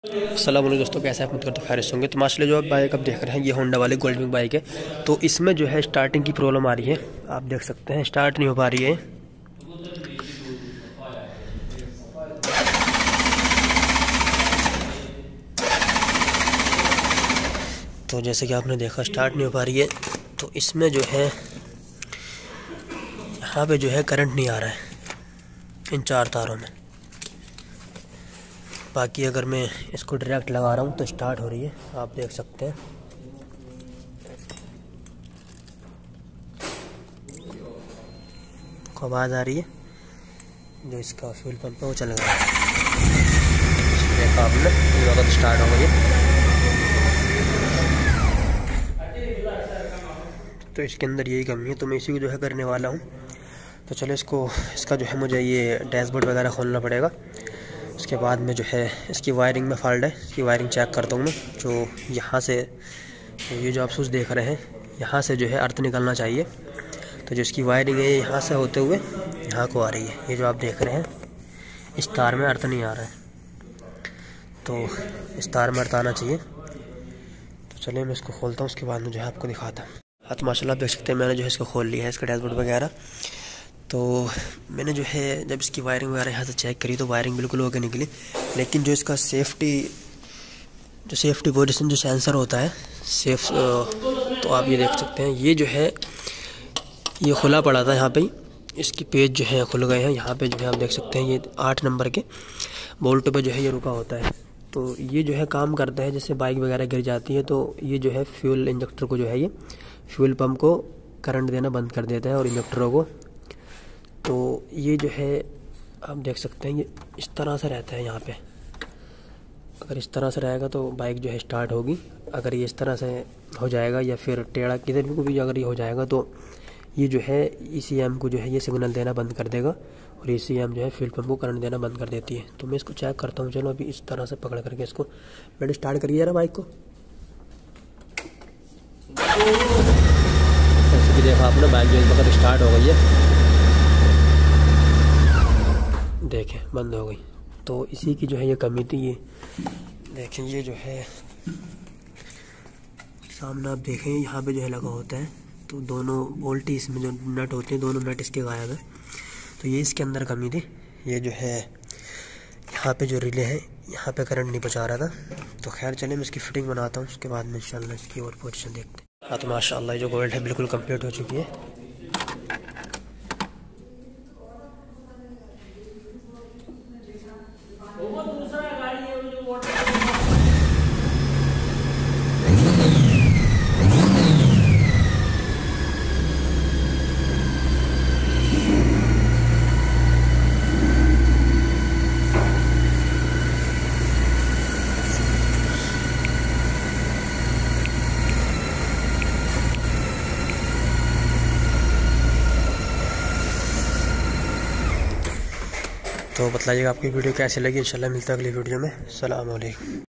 अस्सलाम वालेकुम दोस्तों, कैसे आप मुझे खैर होंगे। तो माशाल्लाह जो आप बाइक अब देख रहे हैं ये होंडा वाली गोल्डविंग बाइक है। तो इसमें जो है स्टार्टिंग की प्रॉब्लम आ रही है, आप देख सकते हैं स्टार्ट नहीं हो पा रही है। तो जैसे कि आपने देखा स्टार्ट नहीं हो पा रही है। तो इसमें जो है यहाँ पे जो है करंट नहीं आ रहा है इन चार तारों में। बाकी अगर मैं इसको डायरेक्ट लगा रहा हूँ तो स्टार्ट हो रही है, आप देख सकते हैं। आवाज़ आ रही है, जो इसका फ्यूल पंप है वो चल रहा है। देखा आपने, ये वक्त स्टार्ट हो गई है। तो इसके अंदर यही कमी है, तो मैं इसी को जो है करने वाला हूँ। तो चलो इसका जो है मुझे ये डैशबोर्ड वगैरह खोलना पड़ेगा। उसके बाद में जो है इसकी वायरिंग में फॉल्ट है, इसकी वायरिंग चेक करता हूँ मैं। जो यहाँ से ये जो आप स्विच देख रहे हैं यहाँ से जो है अर्थ निकलना चाहिए। तो जो इसकी वायरिंग है यहाँ से होते हुए यहाँ को आ रही है। ये जो आप देख रहे हैं इस तार में अर्थ नहीं आ रहा है, तो इस तार में अर्थ आना चाहिए। तो चलिए मैं इसको खोलता हूँ, उसके बाद में जो है आपको दिखाता हूँ। हाँ तो माशाल्लाह आप देख सकते हैं मैंने जो है इसको खोल लिया है, इसका डैशबोर्ड वगैरह। तो मैंने जो है जब इसकी वायरिंग वगैरह यहाँ से चेक करी तो वायरिंग बिल्कुल होकर निकली। लेकिन जो इसका सेफ्टी पोजीशन जो सेंसर होता है तो आप ये देख सकते हैं ये जो है ये खुला पड़ा था। यहाँ पे इसकी पेज जो है खुल गए हैं। यहाँ पे जो है आप देख सकते हैं ये 8 नंबर के बोल्ट पे जो है ये रुका होता है। तो ये जो है काम करता है, जैसे बाइक वगैरह गिर जाती है तो ये जो है फ्यूल इंजेक्टर को जो है ये फ्यूल पंप को करंट देना बंद कर देता है और इंजेक्टरों को। तो ये जो है आप देख सकते हैं ये इस तरह से रहता है यहाँ पे। अगर इस तरह से रहेगा तो बाइक जो है स्टार्ट होगी। अगर ये इस तरह से हो जाएगा या फिर टेढ़ा किधर भी अगर ये हो जाएगा तो ये जो है ECM को जो है ये सिग्नल देना बंद कर देगा और ECM जो है फ्यूल पंप को करंट देना बंद कर देती है। तो मैं इसको चेक करता हूँ। चलो अभी इस तरह से पकड़ करके इसको मैंने स्टार्ट करिए जरा बाइक को। जैसे कि देखा आपने बाइक जो इस वक्त स्टार्ट हो गई है, देखें बंद हो गई। तो इसी की जो है ये कमी थी। ये देखें ये जो है सामने आप देखें यहाँ पे जो है लगा होता है। तो दोनों बोल्ट इसमें जो नट होते हैं दोनों नट इसके गायब है। तो ये इसके अंदर कमी थी। ये जो है यहाँ पे जो रिले है यहाँ पे करंट नहीं पहुँचा रहा था। तो खैर चले मैं इसकी फिटिंग बनाता हूँ, उसके बाद में इंशाल्लाह इसकी और पोजीशन देखते हैं। हाँ तो माशाल्लाह जो गोल्ड है बिल्कुल कंप्लीट हो चुकी है। तो बताइएगा आपकी वीडियो कैसी लगी। इंशाल्लाह मिलता है अगली वीडियो में। अस्सलाम वालेकुम।